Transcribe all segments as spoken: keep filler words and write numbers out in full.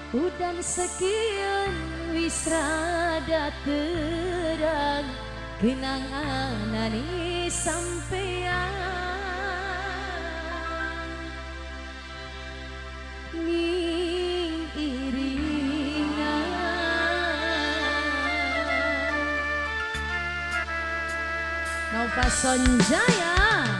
Udan sekian wis rada terang kenangan ani sampean ning iringan Nova Sonjaya.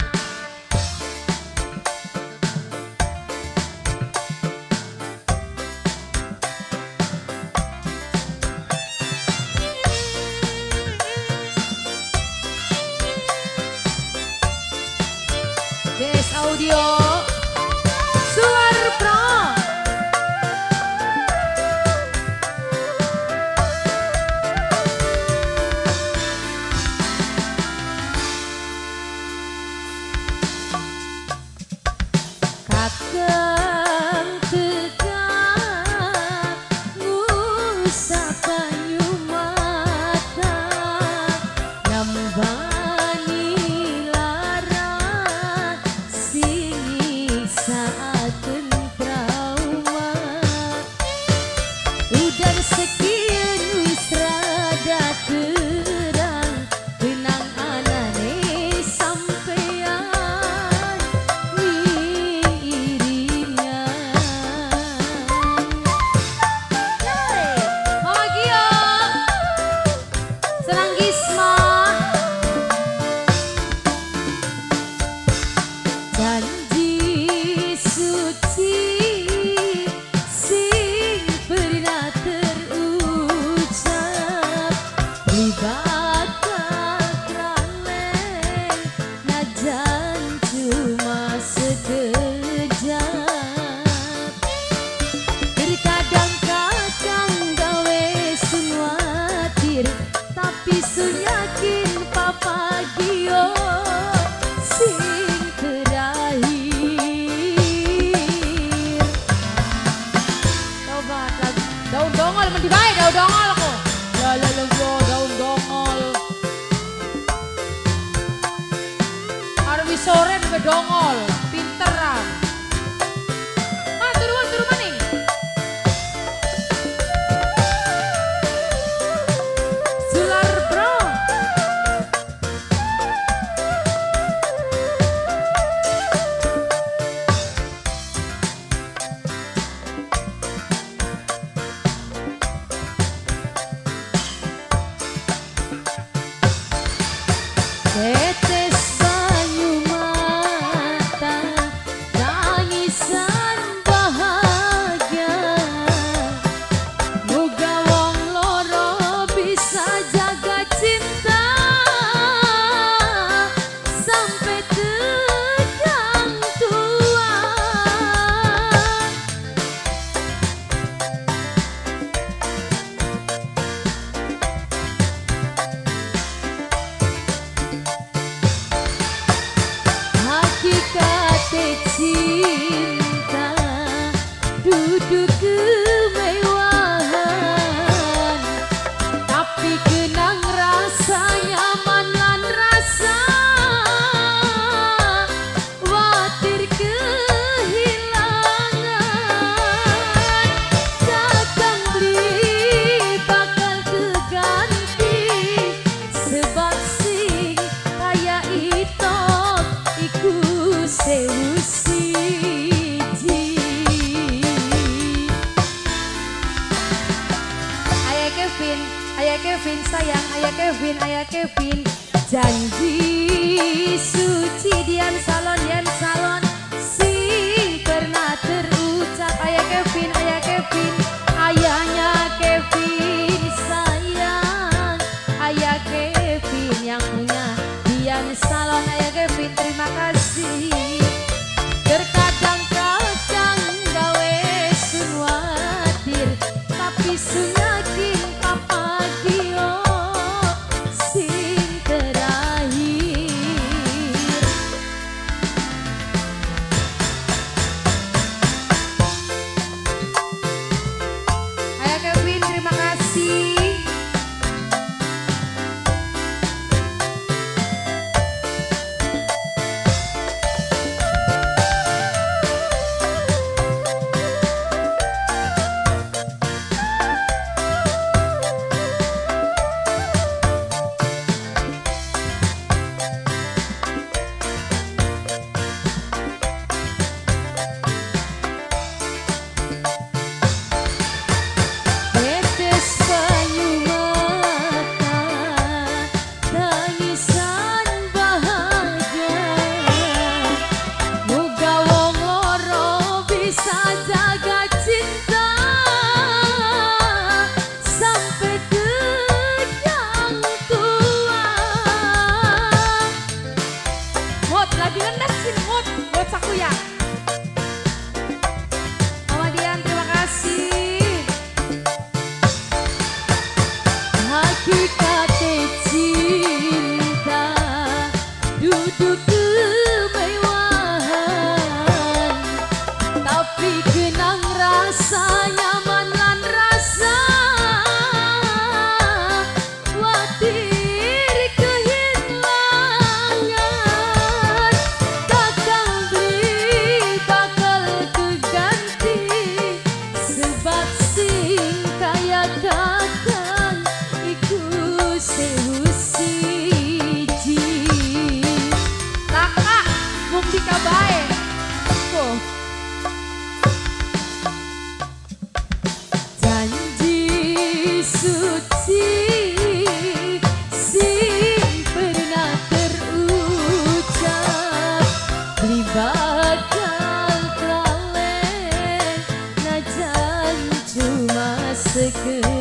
Des Audio Suar Pro. Kakang tegak ngusap banyu mata nyambani lara sing saat trauma udan sekian wis rada terang benang anane sampean ning iringan. Hey, Mama Gio Senang Gisma janji suci sing pernah terucap libat kakralen najan cuma sekejap terkadang-kadang gawe sunwatir tapi sunyakin Papa Gio sing terakhir. Coba lagu daun dongol mesti baik daun dongol aku. Ya la la yo daun dongol. Arep sore be dongol, pinteran. Ah turun turun maning. Sular Bro. Tetes banyu mata tangisan bahagia moga wong loro bisa jaga cinta sampai tegang tua. Hakikat cinta duduk kemewahan tapi kenang rasa nyaman lan rasa watir kehilangan dagang beli bakal keganti sebab sing kaya itu iku sewu siji. Ayah Kevin, Ayah Kevin sayang, Ayah Kevin, Ayah Kevin janji suci dian salon dian salon sing pernah terucap. Ayah Kevin, Ayah Kevin, ayahnya Kevin sayang, Ayah Kevin yang punya dian salon. Ayah Kevin terima kasih. Terkadang-kadang gawe sunwatir tapi sunyakin Papa Gio sing terakhir. tapi kenang rasa nyaman lan rasa khawatir kehilangan bakal beri bakal keganti sebab sing kaya kakang iku sewu siji kakak mung dikabae oh. Janji suci sing pernah terucap beli bakal kalen najan cuma sekedar